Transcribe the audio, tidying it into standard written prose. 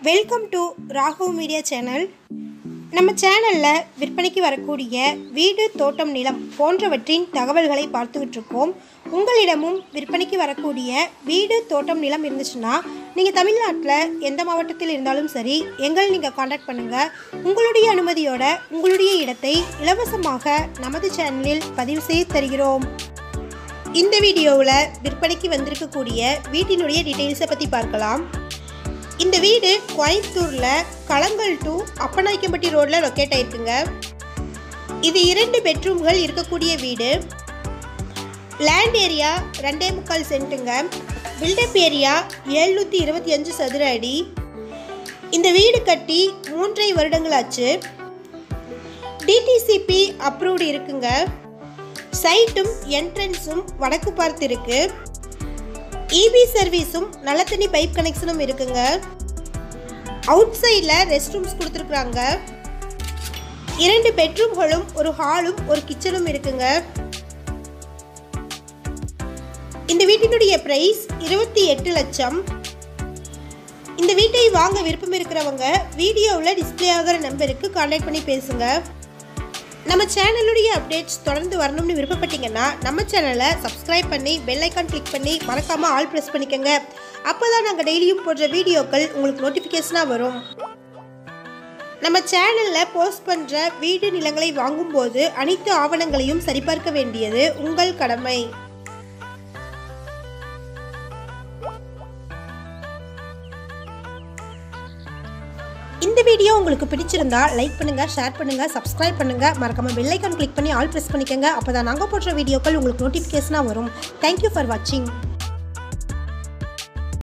Welcome to Raghav media channel. நம்ம சேனலில் விற்பனைக்கு வரக்கூடிய வீடு, தோட்டம், நிலம் போன்றவற்றின் தகவல்களை பார்த்துக்கிட்டு இருக்கோம். உங்களிடமும் விற்பனைக்கு வரக்கூடிய வீடு, தோட்டம், நிலம் இருந்துச்சுன்னா நீங்கள் தமிழ்நாட்டில் எந்த மாவட்டத்தில் இருந்தாலும் சரி, எங்களை நீங்கள் காண்டாக்ட் பண்ணுங்கள். உங்களுடைய அனுமதியோட உங்களுடைய இடத்தை இலவசமாக நமது சேனலில் பதிவு செய்து தருகிறோம். இந்த வீடியோவில் விற்பனைக்கு வந்திருக்கக்கூடிய வீட்டினுடைய டீட்டெயில்ஸை பற்றி பார்க்கலாம். இந்த வீடு கோயம்புத்தூரில் கலங்கல் டு அப்பனாய்க்கம்பட்டி ரோடில் லொக்கேட் ஆகிருக்குங்க. இது 2 பெட்ரூம்கள் இருக்கக்கூடிய வீடு. லேண்ட் ஏரியா 2.25 சென்ட்டுங்க. பில்டப் ஏரியா 725 சதுர அடி. இந்த வீடு கட்டி 3.5 வருடங்கள் ஆச்சு. DTCP அப்ரூவ்டு இருக்குங்க. சைட்டும் என்ட்ரன்ஸும் வடக்கு பார்த்து இருக்கு. EB சர்வீஸும் நல்ல தண்ணி பைப் கனெக்ஷனும் இருக்குங்க. அவுட் சைடில் ரெஸ்ட் ரூம்ஸ் கொடுத்துருக்குறாங்க. 2 பெட்ரூம்களும் ஒரு ஹாலும் ஒரு கிச்சனும் இருக்குங்க. இந்த வீட்டினுடைய பிரைஸ் 28 லட்சம். இந்த வீட்டை வாங்க விருப்பம் இருக்கிறவங்க வீடியோவில் டிஸ்பிளே ஆகிற நம்பருக்கு கான்டாக்ட் பண்ணி பேசுங்க. நம்ம சேனலுடைய அப்டேட்ஸ் தொடர்ந்து வரணும்னு விருப்பப்பட்டீங்கன்னா நம்ம சேனலை சப்ஸ்கிரைப் பண்ணி பெல் ஐக்கான் கிளிக் பண்ணி மறக்காமல் ஆல் ப்ரெஸ் பண்ணிக்கோங்க. அப்போ தான் நாங்கள் டெய்லியும் போடுற வீடியோக்கள் உங்களுக்கு நோட்டிஃபிகேஷனாக வரும். நம்ம சேனலில் போஸ்ட் பண்ணுற வீடு, நிலங்களை வாங்கும்போது அனைத்து ஆவணங்களையும் சரிபார்க்க வேண்டியது உங்கள் கடமை. இந்த வீடியோ உங்களுக்கு பிடிச்சிருந்தா லைக் பண்ணுங்க, ஷேர் பண்ணுங்க, சப்ஸ்கிரைப் பண்ணுங்க, மறக்காம பெல் ஐக்கான் கிளிக் பண்ணி ஆல் பிரஸ் பண்ணிக்கங்க. அப்பதான் நாங்க போடுற வீடியோக்கள் உங்களுக்கு நோட்டிஃபிகேஷனா வரும். Thank you for watching.